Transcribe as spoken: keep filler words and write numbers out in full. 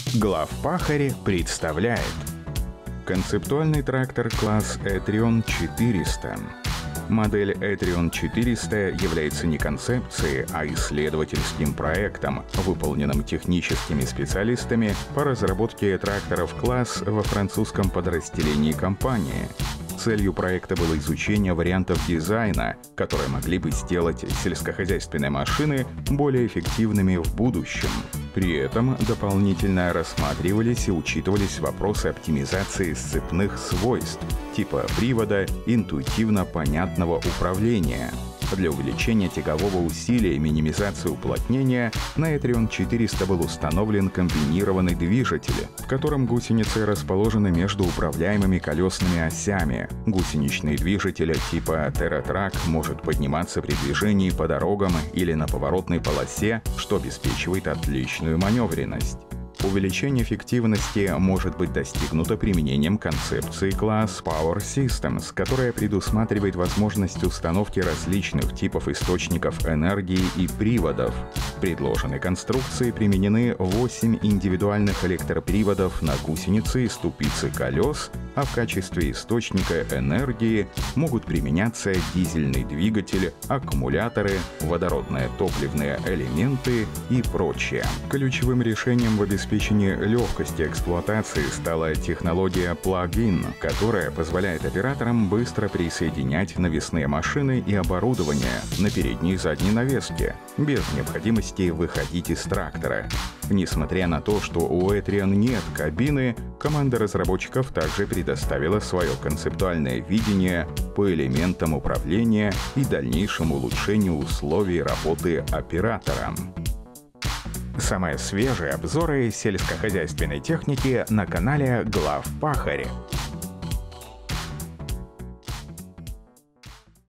Главпахарь представляет концептуальный трактор класс Etrion четыреста. Модель Etrion четыреста является не концепцией, а исследовательским проектом, выполненным техническими специалистами по разработке тракторов класс во французском подразделении компании. Целью проекта было изучение вариантов дизайна, которые могли бы сделать сельскохозяйственные машины более эффективными в будущем. При этом дополнительно рассматривались и учитывались вопросы оптимизации сцепных свойств, типа привода, интуитивно понятного управления. Для увеличения тягового усилия и минимизации уплотнения на Etrion четыреста был установлен комбинированный движитель, в котором гусеницы расположены между управляемыми колесными осями. Гусеничный движитель типа TerraTrack может подниматься при движении по дорогам или на поворотной полосе, что обеспечивает отличную маневренность. Увеличение эффективности может быть достигнуто применением концепции класс Power Systems, которая предусматривает возможность установки различных типов источников энергии и приводов. В предложенной конструкции применены восемь индивидуальных электроприводов на гусеницы и ступицы колес, а в качестве источника энергии могут применяться дизельный двигатель, аккумуляторы, водородно-топливные элементы и прочее. Ключевым решением в обеспечении обеспечении легкости эксплуатации стала технология Plug-in, которая позволяет операторам быстро присоединять навесные машины и оборудование на передней и задней навеске, без необходимости выходить из трактора. Несмотря на то, что у Etrion нет кабины, команда разработчиков также предоставила свое концептуальное видение по элементам управления и дальнейшему улучшению условий работы оператора. Самые свежие обзоры сельскохозяйственной техники на канале Главпахарь.